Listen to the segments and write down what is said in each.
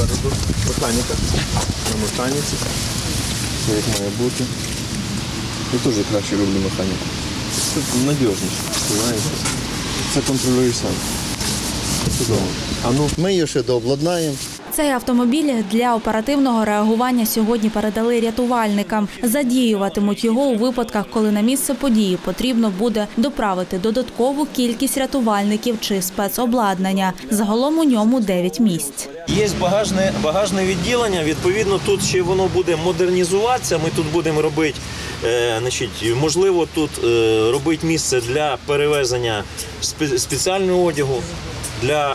попереду механіка на механіці. Все як має бути. Я теж краще роблю механіку. Це надіжніше, знаєте. Це контролюєш сам. Ми її ще дообладнаємо. Цей автомобіль для оперативного реагування сьогодні передали рятувальникам. Задіюватимуть його у випадках, коли на місце події потрібно буде доправити додаткову кількість рятувальників чи спецобладнання. Загалом у ньому 9 місць. Є багажне відділення, відповідно, тут ще воно буде модернізуватися. Ми тут будемо робити, можливо, тут робити місце для перевезення спеціального одягу, для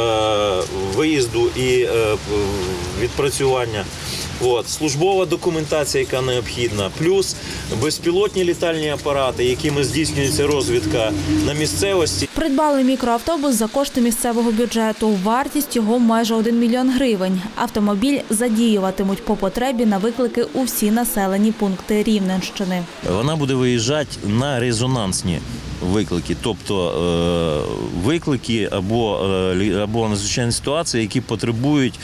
виїзду і відпрацювання. Службова документація, яка необхідна, плюс безпілотні літальні апарати, якими здійснюється розвідка на місцевості. Придбали мікроавтобус за кошти місцевого бюджету. Вартість його майже 1 мільйон гривень. Автомобіль задіюватимуть по потребі на виклики у всі населені пункти Рівненщини. Вона буде виїжджати на резонансні виклики, тобто виклики або надзвичайні ситуації, які потребують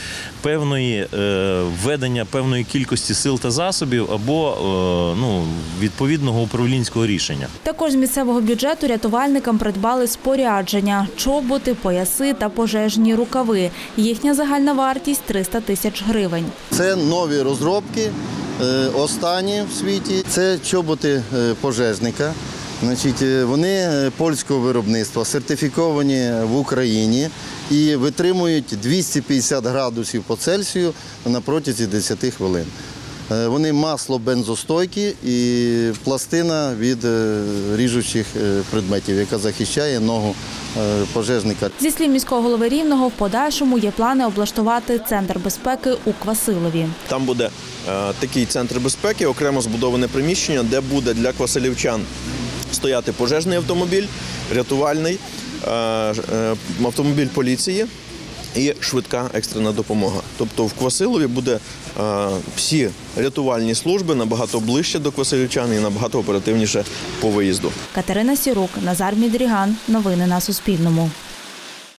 введення певної кількості сил та засобів або відповідного управлінського рішення. Також з місцевого бюджету рятувальникам придбали спорядження – чоботи, пояси та пожежні рукави. Їхня загальна вартість – 300 тисяч гривень. Це нові розробки, останні в світі. Це чоботи пожежника. Вони польського виробництва, сертифіковані в Україні і витримують 250 градусів по Цельсію на протязі 10 хвилин. Вони масло-бензостойкі і пластина від ріжучих предметів, яка захищає ногу пожежника. Зі слів міського голови Рівного, в подальшому є плани облаштувати центр безпеки у Квасилові. Там буде такий центр безпеки, окремо збудоване приміщення, де буде для квасилівчан стояти пожежний автомобіль, рятувальний, автомобіль поліції і швидка екстрена допомога. Тобто в Квасилові буде всі рятувальні служби набагато ближче до квасилівчан і набагато оперативніше по виїзду. Катерина Сірук, Назар Мідріган. Новини на Суспільному.